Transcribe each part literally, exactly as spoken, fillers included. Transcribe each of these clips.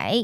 来。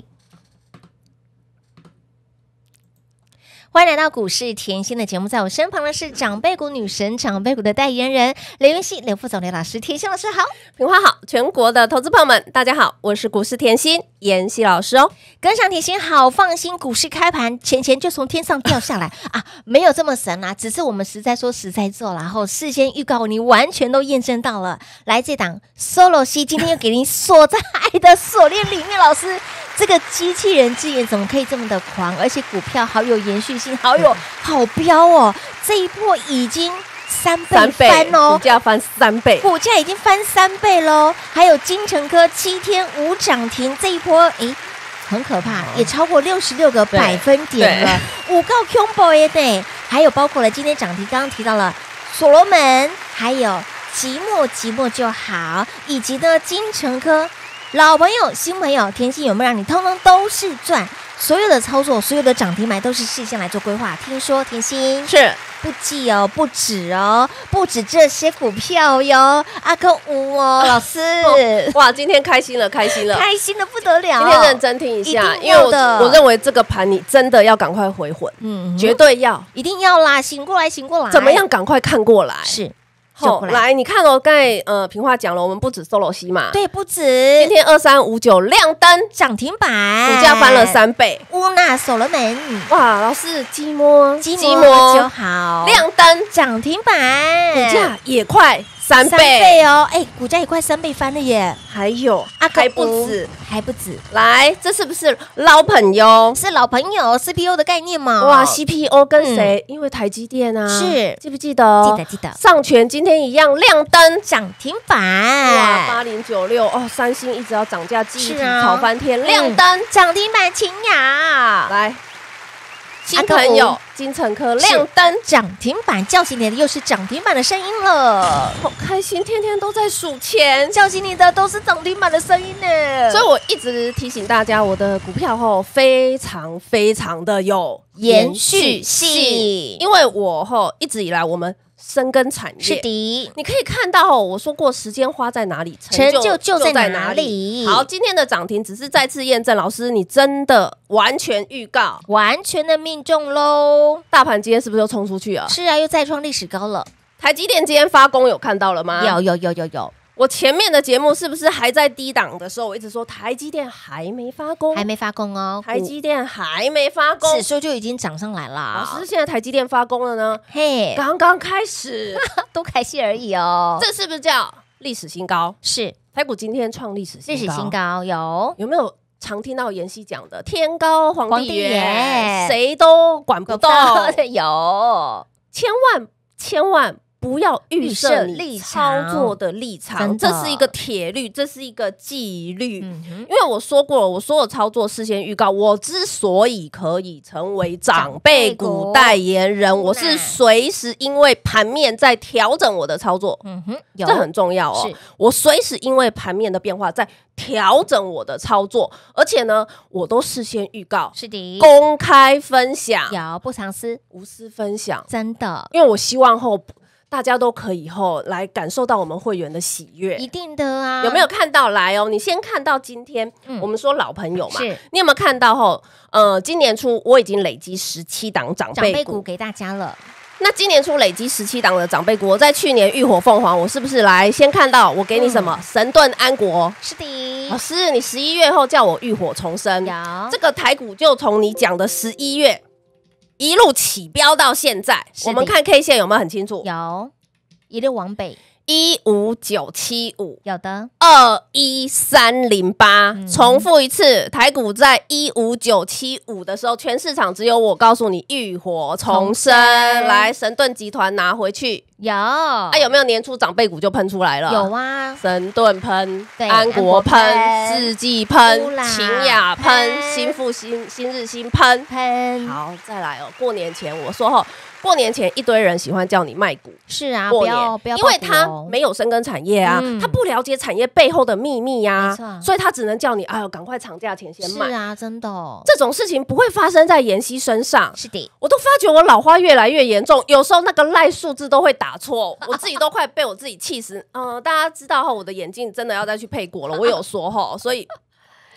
欢迎来到股市甜心的节目，在我身旁的是长辈股女神、长辈股的代言人刘元熙、刘副总、刘老师。甜心老师好， 平花好，全国的投资朋友们大家好，我是股市甜心妍希老师哦。 跟上甜心好放心，股市开盘钱钱就从天上掉下来啊，没有这么神啊，只是我们实在说实在做，然后事先预告你完全都验证到了。来，这档 Solo C 今天又给您锁在爱的锁链里面，老师。这个机器人之眼怎么可以这么的狂？而且股票好有延续性，好有好标哦！这一波已经三倍翻哦， 股价翻三倍， 股价已经翻三倍喽。还有金城科七天五涨停，这一波诶很可怕，也超过六十六个百分点了，五告 combo 耶对。还有包括了今天涨停，刚刚提到了所罗门，还有寂寞寂寞就好，以及呢金城科。老朋友、新朋友，甜心有没有让你通通都是赚？所有的操作，所有的涨停买都是事先来做规划。听说甜心是不计哦，不止哦，不止这些股票哟，阿克五哦，老师、 哦，哇，今天开心了，开心了， 开心的不得了。 今天认真听一下， 一因为我我认为这个盘你真的要赶快回魂，嗯，绝对要， 一定要啦，醒过来，醒过来， 怎么样？赶快看过来， 是。 好，来，你看哦，刚才呃，平话讲了，我们不止 Solo C 嘛， 对，不止。 今天二三五九亮灯涨停板， 股价翻了三倍。 乌娜所罗门， 哇，老师，寂寞， 寂寞就好， 亮灯涨停板， 股价也快三倍, 三倍哦，哎，股价也快三倍翻了耶。 还有啊，还不止， 还不止。 来，这是不是老朋友？ 是老朋友 C P O 的概念嘛？ 哇 ，C P O 跟谁？因为台积电啊， 是记不记得？ 记得记得。 上权今天一样亮灯涨停板， 哇，八零九六哦，三星一直要涨价，记忆体炒翻天，亮灯涨停板，清雅来。新朋友金城科亮灯涨停板，叫醒你的又是涨停板的声音了， 好开心，天天都在数钱， 叫醒你的都是涨停板的声音呢。 所以我一直提醒大家，我的股票后非常非常的有延续性， 因为我后一直以来我们深耕产业， 是的， 你可以看到我说过，时间花在哪里， 成就就在哪里。 好，今天的涨停只是再次验证，老师你真的完全预告， 完全的命中喽。 大盘今天是不是又冲出去了？ 是啊，又再创历史高了。 台积电今天发功有看到了吗？ 有有有有有。 我前面的节目是不是还在低档的时候，我一直说台积电还没发功， 还没发功哦， 台积电还没发功， 指数就已经涨上来了。 老师，现在台积电发功了呢？ 嘿， 刚刚开始， 都开戏而已哦。 这是不是叫历史新高？ 是， 台股今天创历史新高， 历史新高有有没有？常听到妍希讲的天高皇帝远，谁帝都管不动。 有， 千万千万不要预设你操作的立场，这是一个铁律，这是一个纪律。嗯、因为我说过了，我所有操作事先预告。我之所以可以成为长辈股代言人，我是随时因为盘面在调整我的操作，嗯哼，这很重要哦。我随时因为盘面的变化在调整我的操作，而且呢，我都事先预告， 是的， 公开分享， 有不藏私， 无私分享， 真的， 因为我希望后。大家都可以以后来感受到我们会员的喜悦， 一定的啊！ 有没有看到？来哦，你先看到今天，嗯、我们说老朋友嘛，你有没有看到后？呃，今年初我已经累积十七档长辈股，长辈股给大家了。 那今年初累积十七档的长辈股，我在去年浴火凤凰，我是不是来先看到我给你什么、嗯、神盾安国？ 是的， 老师，你十一月后叫我浴火重生，这个台股就从你讲的十一月。一路起标到现在，我们看 K 线有没有很清楚？ 有，一路往北， 一五九七五， 有的二一三零八。重复一次，台股在一五九七五的时候，全市场只有我告诉你浴火重生，来神盾集团拿回去。 有啊，有没有年初长辈股就喷出来了？ 有啊， 神盾喷，安国喷，世纪喷，秦雅喷，新复兴、新日新喷喷。 好，再来哦。过年前我说后。过年前一堆人喜欢叫你卖股， 是啊， 过年不要不要， 因为他没有深耕产业啊，嗯、他不了解产业背后的秘密呀、啊，所以他只能叫你哎呦，赶快涨价前先卖。 是啊，真的、哦， 这种事情不会发生在妍希身上。 是的， 我都发觉我老花越来越严重，有时候那个赖数字都会打错，我自己都快被我自己气死。嗯、呃，大家知道后，我的眼镜真的要再去配过了，我有说后，所以。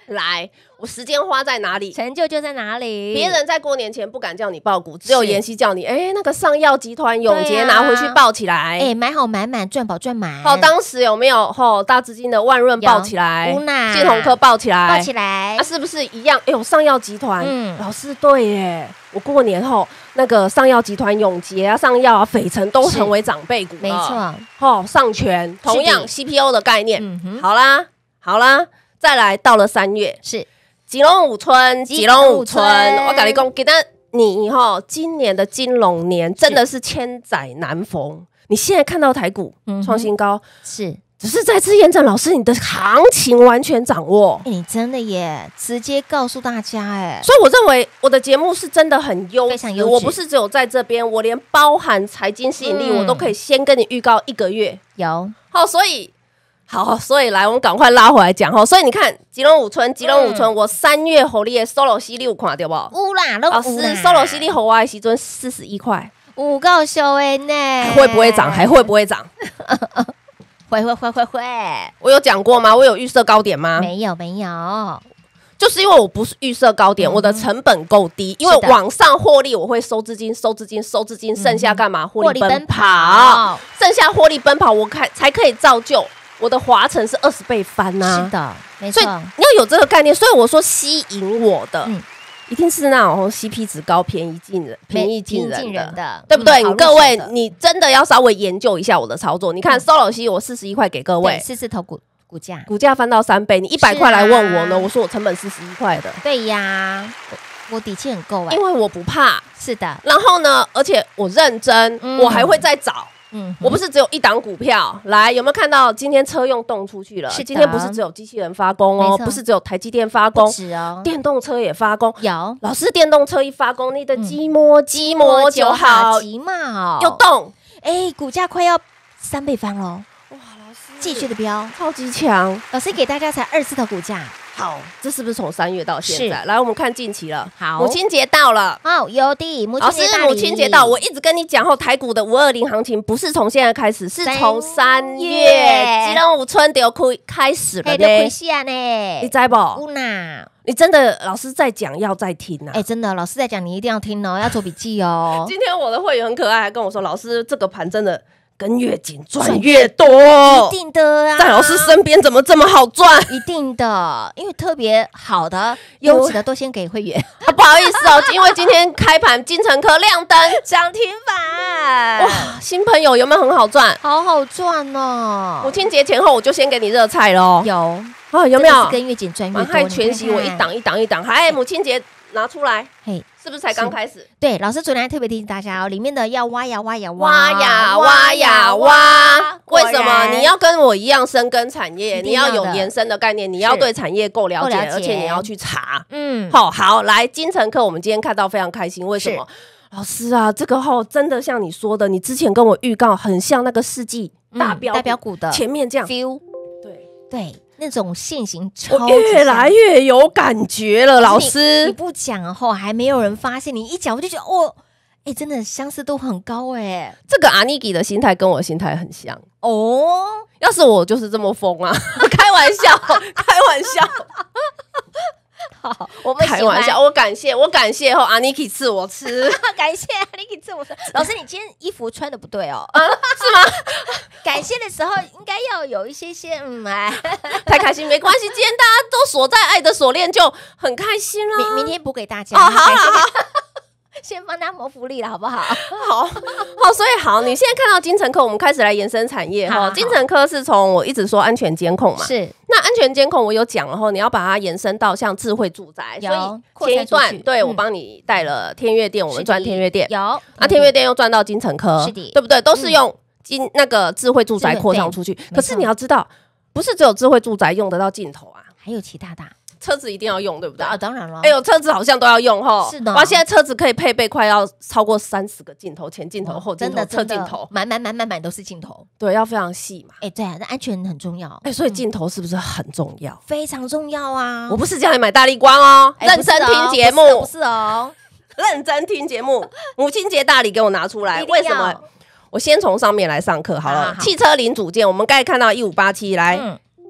来，我时间花在哪里？ 成就就在哪里？ 别人在过年前不敢叫你抱股，只有妍希叫你，哎，那个上药集团永杰拿回去抱起来， 哎，买好买满，赚饱赚满。 好，当时有没有吼大资金的万润抱起来，金鸿科抱起来， 抱起来， 啊，是不是一样？哎呦，上药集团，嗯，老师对耶，我过年后那个上药集团永杰啊、上药啊、斐城都成为长辈股了， 没错， 吼上权同样 C P O 的概念，好啦，好啦。再来到了三月，是吉隆五村，吉隆五村，我跟你讲，记得你哈，今年的金龙年真的是千载难逢。你现在看到台股创新高，是只是再次验证老师你的行情完全掌握。 你真的耶，直接告诉大家哎， 所以我认为我的节目是真的很优质，我不是只有在这边，我连包含财经吸引力，我都可以先跟你预告一个月。 有好，所以。好，所以来，我们赶快拉回来讲哈。所以你看，吉隆五村，吉隆五村，我三月火力的 solo 犀利有看对不？ 有啦， 老师 solo 犀利火我的时阵四十一块， 五够秀的呢， 会不会涨？还会不会涨？ 会会会会会。 我有讲过吗？我有预设高点吗？ 没有没有， 就是因为我不是预设高点，我的成本够低，因为往上获利，我会收资金、收资金、收资金，剩下干嘛？获利奔跑，剩下获利奔跑，我才才可以造就。我的华晨是二十倍翻呐、啊， 是的，没错， 所以你要有这个概念。所以我说吸引我的，嗯、一定是那种 C P 值高、便宜进人、便宜进人 的, 人的对不对？嗯、各位，你真的要稍微研究一下我的操作。你看 solo 吸，我四十一块给各位， 四字头股股价， 股价翻到三倍，你一百块来问我呢？啊、我说我成本四十一块的， 对呀，我, 我底气很够啊、欸， 因为我不怕， 是的。 然后呢，而且我认真，嗯、我还会再找。嗯，我不是只有一档股票，来有没有看到今天车用动出去了？今天不是只有机器人发功哦，不是只有台积电发功，哦，电动车也发功。 有老师，电动车一发功，你的鸡摸鸡摸就好， 鸡嘛又动， 哎，股价快要三倍翻喽！哇，老师继续的飙， 超级强。 老师给大家才二字头股价。 好，这是不是从三月到现在？来，我们看近期了。 好， 母亲节到了。 好，有的。母亲节大礼， 老师，母亲节到，我一直跟你讲后，台股的五二零行情不是从现在开始，是从三月吉隆五村就开始了呢。 开始啊呢， 你知不？ 有啦。 你真的老师在讲，要再听啊！ 哎，真的，老师在讲，你一定要听哦，要做笔记哦。 今天我的会员很可爱，还跟我说，老师这个盘真的。跟越紧赚越多， 一定的啊！ 在老师身边怎么这么好赚？ 一定的，因为特别好的、优质的都先给会员。 啊，不好意思哦，因为今天开盘金城科亮灯涨停板， 哇！新朋友有没有很好赚？ 好好赚哦！ 母亲节前后我就先给你热菜喽。 有啊，有没有？ 跟越紧赚越多， 还全息我一档一档一档，还母亲节拿出来， 嘿。 是不是才刚开始？ 对，老师昨天还特别提醒大家哦，里面的要挖呀挖呀挖呀挖呀挖。为什么？你要跟我一样深耕产业，你要有延伸的概念，你要对产业够了解，而且你要去查。嗯，好，好，来金城课，我们今天看到非常开心，为什么？老师啊，这个后真的像你说的，你之前跟我预告，很像那个世纪大标大标股的前面这样 feel， 对对。那种现行超级越来越有感觉了，老师你, 你不讲后还没有人发现，你一讲我就觉得哦，哎，真的相似度很高哎。 这个阿尼基的心态跟我的心态很像哦。 要是我就是这么疯啊，开玩笑，开玩笑。 好，我们开玩笑，我感谢，我感谢后阿尼基赐我吃， 感谢阿尼基赐我吃。老师，你今天衣服穿的不对哦， 啊，是吗？ 感谢的时候应该要有一些些，嗯，哎， 太开心没关系，今天大家都锁在爱的锁链，就很开心啦。 明明天补给大家哦，好好好。 先帮他谋福利了，好不好？ 好好，所以好，你现在看到金城科，我们开始来延伸产业哈。金城科是从我一直说安全监控嘛， 是那安全监控我有讲了后，你要把它延伸到像智慧住宅，所以前一段对、嗯、我帮你带了天悦电，我们赚天悦电， 有啊，天悦电又赚到金城科， 是的， 对不对？都是用金那个智慧住宅扩张出去，可是你要知道，不是只有智慧住宅用得到镜头啊， 还有其他的。 车子一定要用，对不对？ 啊，当然了。 哎呦，车子好像都要用哈。 是的。 哇，现在车子可以配备快要超过三十个镜头，前镜头、后镜头、侧镜头， 满满满满满都是镜头。 对，要非常细嘛。 哎，对啊，那安全很重要。 哎，所以镜头是不是很重要？ 非常重要啊！ 我不是叫你买大立光哦，认真听节目， 不是哦， 认真听节目。母亲节大礼给我拿出来，为什么？我先从上面来上课好了。汽车零组件，我们刚才看到一五八七来。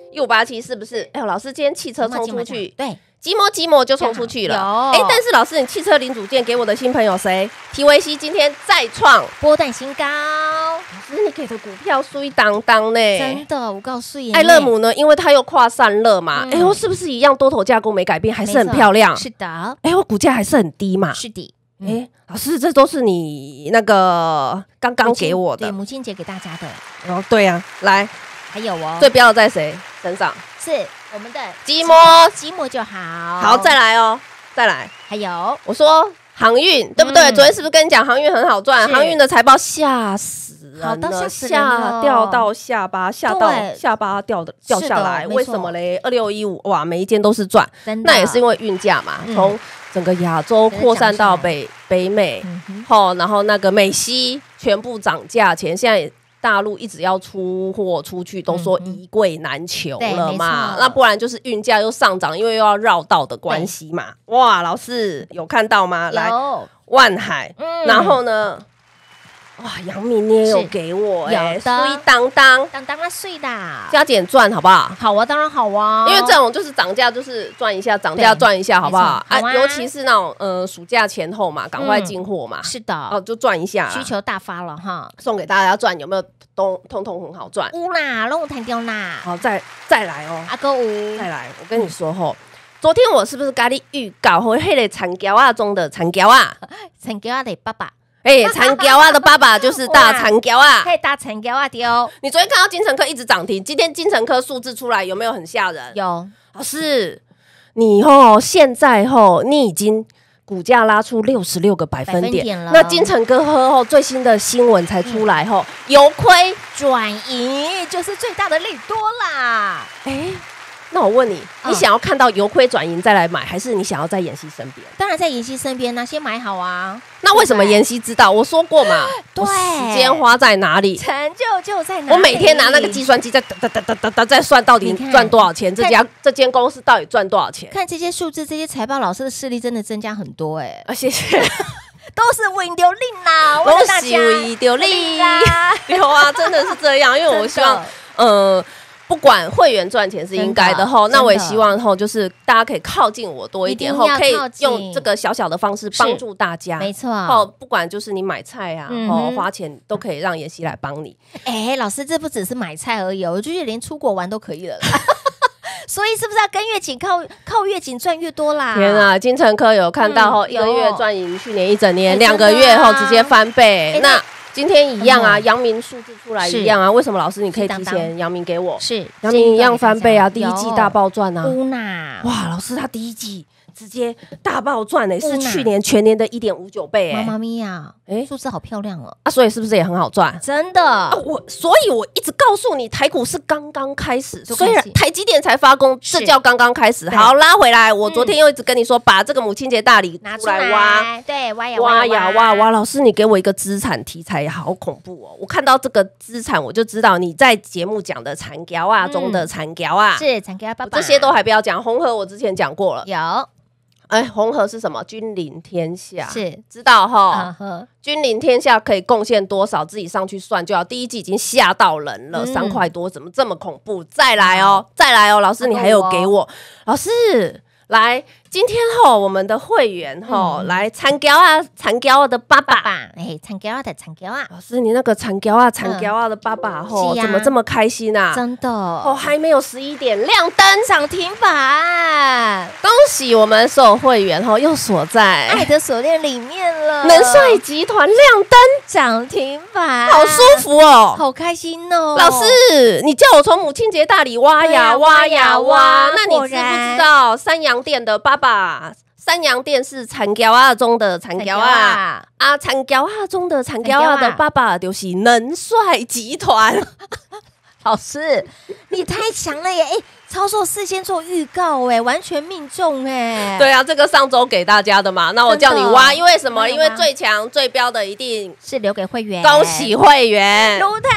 一五八七是不是？哎呦，老师今天汽车冲出去， 对。 寂寞寂寞就冲出去了，哎，但是老师，你汽车零组件给我的新朋友谁 ？T V C 今天再创波段新高， 老师你给的股票水当当呢？ 真的，我告诉你， 爱乐姆呢，因为它又跨散热嘛，哎呦，是不是一样多头架构没改变，还是很漂亮？ 是的， 哎呦，股价还是很低嘛？ 是的， 哎，老师，这都是你那个刚刚给我的， 对，母亲节给大家的。 哦，对呀，来， 还有哦， 最标在谁身上？ 是我们的寂寞， 寂寞就好。 好，再来哦，再来。 还有， 我说航运对不对？昨天是不是跟你讲航运很好赚？航运的财报吓死人了，吓掉到下巴，吓到下巴掉的掉下来。为什么嘞？二六一五哇，每一间都是赚，那也是因为运价嘛，从整个亚洲扩散到北北美，后然后那个美西全部涨价钱，现在。大陆一直要出货出去，都说一柜难求了嘛，那不然就是运价又上涨，因为又要绕道的关系嘛。哇，老师有看到吗？来，万海，嗯、然后呢？哇，阳明你也有给我哎、欸，碎当当当当啊碎的， 加减赚好不好？ 好啊，当然好啊， 因为这种就是涨价就是赚一下，涨价赚一下，好不好？好啊，啊尤其是那种呃暑假前后嘛，赶快进货嘛、 嗯，是的， 哦就赚一下， 需求大发了哈， 送给大家赚，有没有都通通很好赚？ 有啦，拢有弹掉啦， 好，再再来哦， 阿哥有， 再来，我跟你说吼。昨天我是不是跟你预告和迄个产胶啊中的产胶啊， 产胶啊的爸爸。 哎、欸，产胶啊的爸爸就是大产胶啊， 可以大产胶啊丢。 你昨天看到金城科一直涨停，今天金城科数字出来有没有很吓人？ 有， 老师，你吼现在吼你已经股价拉出六十六个百分点， 点了。 那金城科后最新的新闻才出来后，嗯、由亏转盈就是最大的利多啦。 哎、欸。那我问你，你想要看到由亏转盈再来买，还是你想要在妍希身边？ 当然在妍希身边呢、啊，先买好啊。 那为什么妍希知道？我说过嘛， 对， 时间花在哪里， 成就就在哪里。 我每天拿那个计算机在哒哒哒哒哒哒在算到底赚多少钱，这家这间公司到底赚多少钱？ 看这些数字，这些财报，老师的视力真的增加很多哎、欸。 啊，谢谢。 都是为丢令啦， 都是为丢令啦。有啊，真的是这样，因为我希望，呃。不管会员赚钱是应该的吼，那我也希望吼，就是大家可以靠近我多一点吼，可以用这个小小的方式帮助大家， 没错。 吼，不管就是你买菜啊，吼、嗯、花钱都可以让妍希来帮你。 哎、欸，老师，这不只是买菜而已，我觉得连出国玩都可以了啦。所以是不是要跟越紧靠靠越紧赚越多啦？ 天啊，金城科有看到后、嗯、一个月赚赢去年一整年，两、欸、个月后直接翻倍，欸、那。今天一样啊，阳明数字出来一样啊。为什么老师你可以提前阳明给我？是阳明一样翻倍啊，第一季大爆赚啊！哇，老师他第一季直接大爆赚诶，是去年全年的一点五九倍哎！ 妈妈咪呀，哎，数字好漂亮哦！ 啊，所以是不是也很好赚？ 真的， 啊、我所以我一直告诉你，台股是刚刚开始，虽然台积电才发功，这叫刚刚开始。好，拉回来，我昨天又一直跟你说，把这个母亲节大礼拿出来挖， 对，挖呀挖呀挖挖。老师，你给我一个资产题材，好恐怖哦！我看到这个资产，我就知道你在节目讲的产条啊中的产条啊， 是产条爸爸， 这些都还不要讲。红河我之前讲过了， 有。 哎，红河是什么？君临天下， 是知道哈？嗯、君临天下可以贡献多少？自己上去算就好。第一季已经吓到人了，三、嗯、块多，怎么这么恐怖？再来哦，嗯、再来哦，老师你还有给我，哦、老师来。今天吼，我们的会员吼、嗯、来产胶啊，产胶的爸爸， 哎，产胶啊的产胶啊， 老师你那个产胶啊，产胶啊的爸爸吼、嗯啊，怎么这么开心啊？ 真的哦，还没有十一点亮灯涨停板， 恭喜我们所有会员吼，又锁在爱的锁链里面了。 能帅集团亮灯涨停板， 好舒服哦， 好开心哦。 老师，你叫我从母亲节大礼挖呀挖呀挖，那你知不知道三洋店的爸爸？爸，三洋店是产胶啊中的产胶啊啊，产胶啊中的产胶啊的爸爸就是能帅集团。 老师，你太强了耶！哎、欸，操作事先做预告，哎，完全命中哎。 对啊，这个上周给大家的嘛，那我叫你挖，因为什么？因为最强最标的一定是留给会员。 恭喜会员， 撸碳撸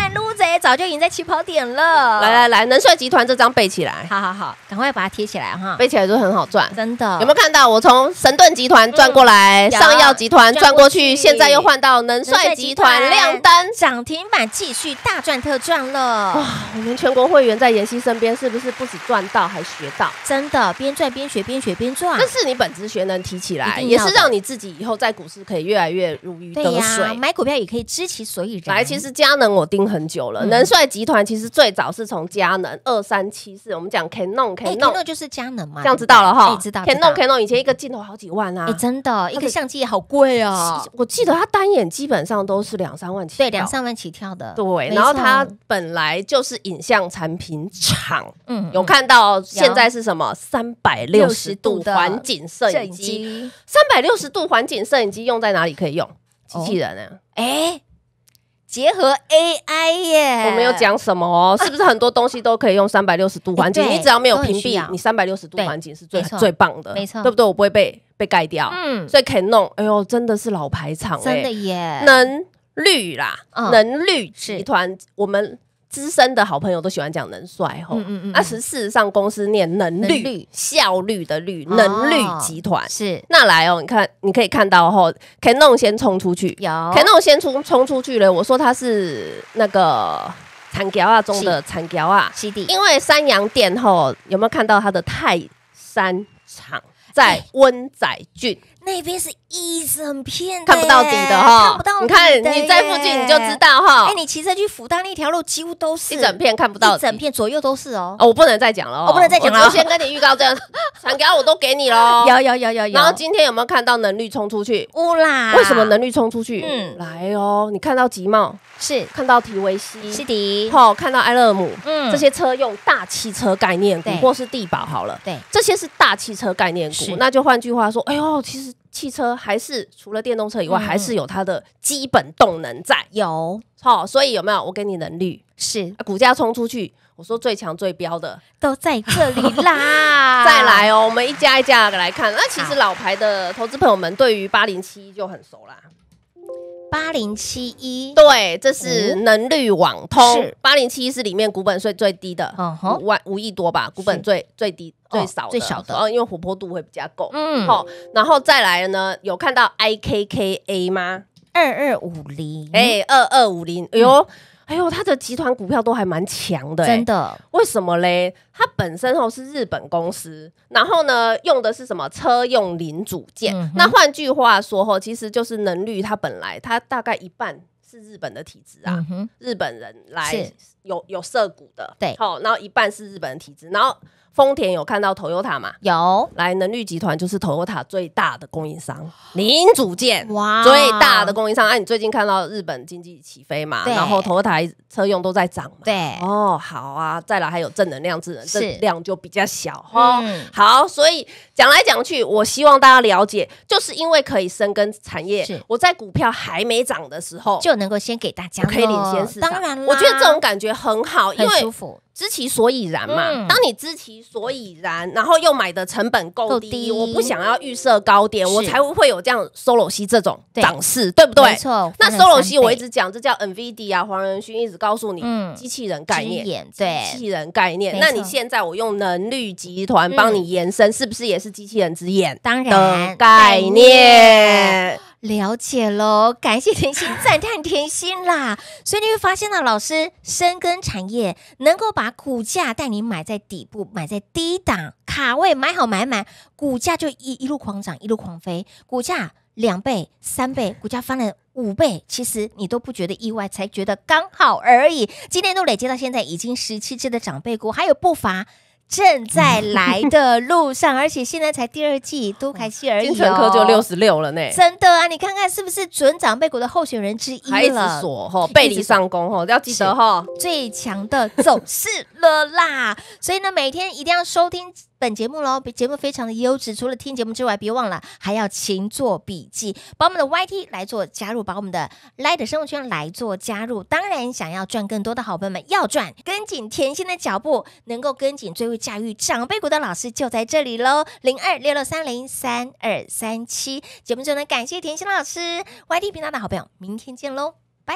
贼，早就赢在起跑点了。 来来来，能帅集团这张背起来， 好好好，赶快把它贴起来哈， 背起来就很好赚， 真的。 有没有看到我从神盾集团转过来， 嗯、 上药集团转过去， 过去现在又换到能帅集团亮灯涨停板，继续大赚特赚了。 哇，我们全国会员在妍希身边，是不是不止赚到，还学到？ 真的，边赚边学，边学边赚。 这是你本职学能提起来，也是让你自己以后在股市可以越来越如鱼得水。 啊、买股票也可以知其所以然。 来，其实佳能我盯很久了，嗯、能帅集团其实最早是从佳能二三七四，我们讲 Canon Canon 就是佳能嘛， 这样知道了哈。 知道 Canon Canon 以前一个镜头好几万啊， 哎，真的，一个相机也好贵啊。 我记得它单眼基本上都是两三万起跳， 对，两三万起跳的。 对，然后它本来就是影像产品厂，嗯，有看到现在是什么三百六十度环景摄影机，三百六十度环景摄影机用在哪里可以用？机器人啊， 哎。结合 A I 耶， 我没有讲什么哦，是不是很多东西都可以用三百六十度环境？你只要没有屏蔽，你三百六十度环境是最最棒的， 没错， 对不对？我不会被被盖掉，嗯，所以 Canon， 哎呦，真的是老牌厂， 真的耶， 能绿啦，能绿集团，我们资深的好朋友都喜欢讲能帅吼，那是事实上公司念能绿，效率的绿，能绿集团是。 那来哦，你看你可以看到吼 ，Canon 先冲出去， 有 Canon 先冲冲出去了。我说它是那个产条啊中的产条啊，因为三洋店吼有没有看到它的泰山厂在温仔郡？ 那边是一整片， 看不到底的哈， 看不到底。 你看你在附近你就知道哈。 哎，你骑车去福大那条路几乎都是一整片看不到， 一整片左右都是哦。 哦，我不能再讲了， 我不能再讲了。 我先跟你预告，这样产条我都给你喽。 有有有有有。 然后今天有没有看到能绿冲出去？ 乌啦！ 为什么能绿冲出去？嗯，来哦，你看到吉茂是， 看到提维西是的， 好，看到埃勒姆， 嗯， 这些车用大汽车概念股或是地保好了， 对， 这些是大汽车概念股。那就换句话说，哎呦，其实。汽车还是除了电动车以外，嗯、还是有它的基本动能在。 有， 好、哦，所以有没有？我给你能率是、 啊、股价冲出去，我说最强最标的都在这里啦。 再来哦，我们一家一家来看。那其实老牌的投资朋友们对于八零七一就很熟啦。 八零七一， 对，这是能绿网通。八零七一是里面股本税最低的，五万五亿多吧，股本最最低。最少的， 最少的， 哦，因为活泼度会比较够，嗯，好，然后再来呢，有看到 I K K A 吗？ 二二五零， 哎，二二五零，哎呦，哎呦，它的集团股票都还蛮强的， 真的， 为什么嘞？它本身哦是日本公司，然后呢用的是什么车用零组件？嗯、那换句话说吼，其实就是能绿，它本来它大概一半。是日本的体质啊，嗯、日本人来有有涉股的， 对， 好，然后一半是日本的体质，然后丰田有看到 Toyota 嘛？ 有， 来能绿集团就是 Toyota 最大的供应商，零组件哇，最大的供应商。啊，你最近看到日本经济起飞嘛？然后 Toyota 车用都在涨嘛？ 对， 哦，好啊，再来还有正能量智能，这量就比较小哈。嗯、好，所以讲来讲去，我希望大家了解，就是因为可以深耕产业，我在股票还没涨的时候就能够先给大家可以领先市场。 当然啦， 我觉得这种感觉很好，因为舒服。 知其所以然嘛，嗯、当你知其所以然，然后又买的成本够低，低我不想要预设高点，我才会有这样 Solo 这种涨势，对不对？ 没错。 那 Solo 我一直讲，这叫 NVIDIA 啊，黄仁勋一直告诉你，嗯，机器人概念， 对， 机器人概念。那你现在我用能绿集团帮你延伸，嗯、是不是也是机器人之眼？ 当然， 概念。 了解喽，感谢甜心，赞叹甜心啦！所以你会发现呢，老师深耕产业，能够把股价带你买在底部，买在低档卡位，买好买满，股价就一一路狂涨，一路狂飞，股价两倍、三倍，股价翻了五倍，其实你都不觉得意外，才觉得刚好而已。今天都累积到现在已经十七只的长辈股，还有不乏。正在来的路上，而且现在才第二季，多开心而已、哦。 金城科就六十六了呢， 真的啊！你看看是不是准长辈股的候选人之一了？ 还一直锁哈，背离上攻哈，要记得哈， 最强的走势了啦！所以呢，每天一定要收听本节目喽，节目非常的优质。除了听节目之外，别忘了还要勤做笔记，把我们的 Y T 来做加入，把我们的 Light 生活圈来做加入。当然，想要赚更多的好朋友们，要赚跟紧甜心的脚步，能够跟紧最会驾驭长辈股的老师就在这里喽，零二六六三零三二三七。节目中呢，感谢甜心老师 ，Y T 频道的好朋友，明天见喽。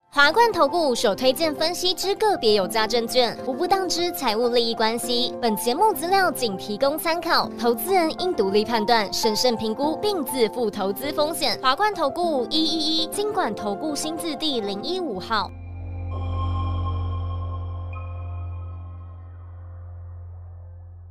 华冠投顾首推荐分析之个别有价证券，无不当之财务利益关系。本节目资料仅提供参考，投资人应独立判断、审慎评估，并自负投资风险。华冠投顾一一一金管投顾新字第零一五号。